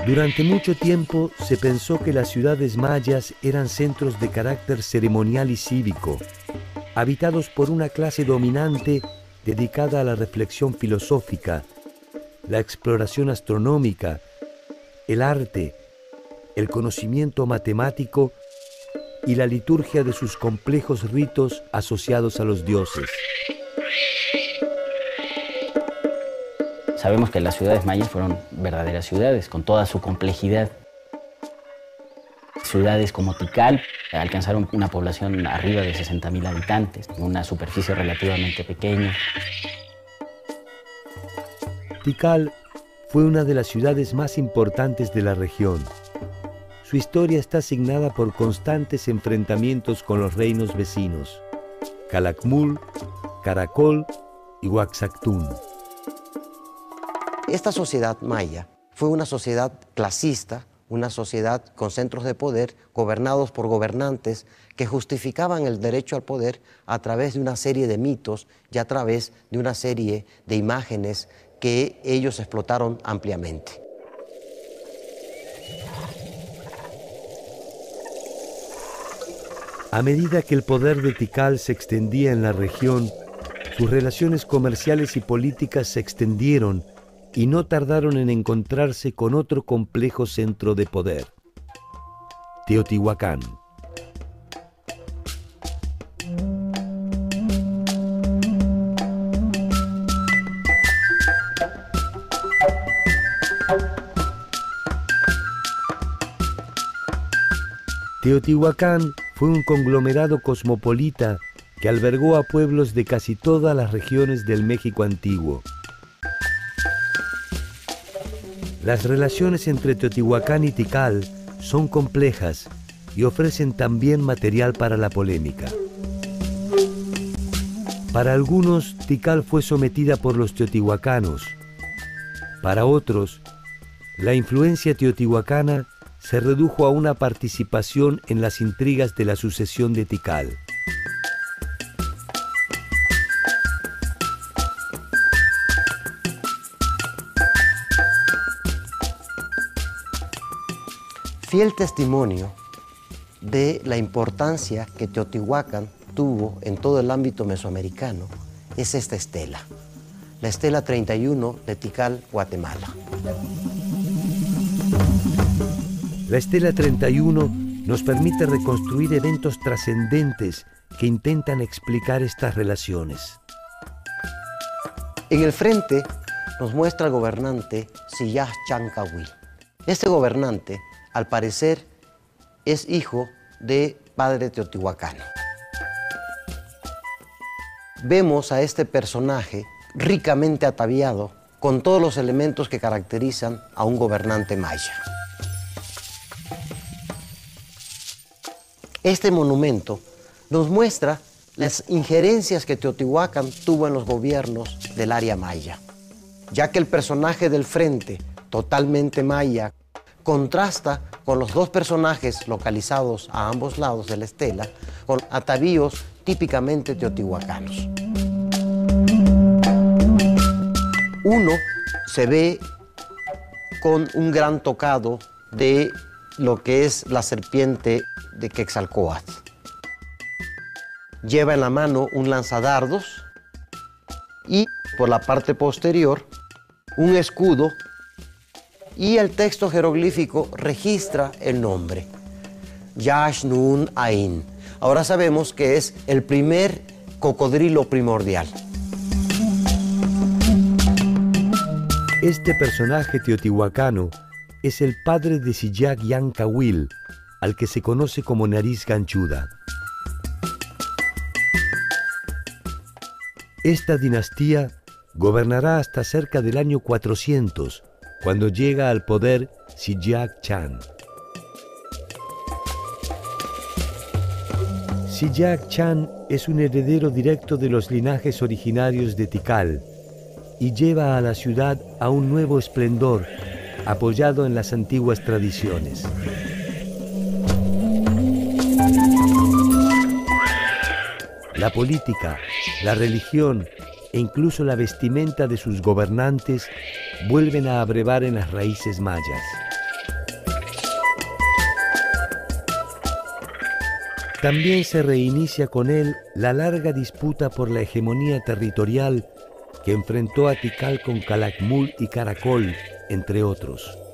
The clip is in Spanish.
Durante mucho tiempo se pensó que las ciudades mayas eran centros de carácter ceremonial y cívico, habitados por una clase dominante dedicada a la reflexión filosófica, la exploración astronómica, el arte, el conocimiento matemático y la liturgia de sus complejos ritos asociados a los dioses. Sabemos que las ciudades mayas fueron verdaderas ciudades, con toda su complejidad. Ciudades como Tikal alcanzaron una población arriba de 60.000 habitantes, una superficie relativamente pequeña. Tikal fue una de las ciudades más importantes de la región. Su historia está signada por constantes enfrentamientos con los reinos vecinos, Calakmul, Caracol y Huaxactún. Esta sociedad maya fue una sociedad clasista, una sociedad con centros de poder gobernados por gobernantes que justificaban el derecho al poder a través de una serie de mitos y a través de una serie de imágenes que ellos explotaron ampliamente. A medida que el poder de Tikal se extendía en la región, sus relaciones comerciales y políticas se extendieron y no tardaron en encontrarse con otro complejo centro de poder, Teotihuacán. Teotihuacán fue un conglomerado cosmopolita que albergó a pueblos de casi todas las regiones del México antiguo. Las relaciones entre Teotihuacán y Tikal son complejas y ofrecen también material para la polémica. Para algunos, Tikal fue sometida por los teotihuacanos. Para otros, la influencia teotihuacana se redujo a una participación en las intrigas de la sucesión de Tikal. Fiel testimonio de la importancia que Teotihuacán tuvo en todo el ámbito mesoamericano es esta estela, la estela 31 de Tikal, Guatemala. La estela 31 nos permite reconstruir eventos trascendentes que intentan explicar estas relaciones. En el frente nos muestra al gobernante Siyaj Chancahuil. Este gobernante, al parecer, es hijo de padre teotihuacano. Vemos a este personaje ricamente ataviado con todos los elementos que caracterizan a un gobernante maya. Este monumento nos muestra las injerencias que Teotihuacán tuvo en los gobiernos del área maya, ya que el personaje del frente, totalmente maya, contrasta con los dos personajes localizados a ambos lados de la estela, con atavíos típicamente teotihuacanos. Uno se ve con un gran tocado de lo que es la serpiente de Quetzalcóatl. Lleva en la mano un lanzadardos y por la parte posterior un escudo, y el texto jeroglífico registra el nombre, Yash Nun Ain. Ahora sabemos que es el primer cocodrilo primordial. Este personaje teotihuacano es el padre de Siyaj Yancahuil, al que se conoce como Nariz Ganchuda. Esta dinastía gobernará hasta cerca del año 400, cuando llega al poder Siyaj Chan. Siyaj Chan es un heredero directo de los linajes originarios de Tikal y lleva a la ciudad a un nuevo esplendor, apoyado en las antiguas tradiciones. La política, la religión e incluso la vestimenta de sus gobernantes vuelven a abrevar en las raíces mayas. También se reinicia con él la larga disputa por la hegemonía territorial que enfrentó a Tikal con Calakmul y Caracol, entre otros.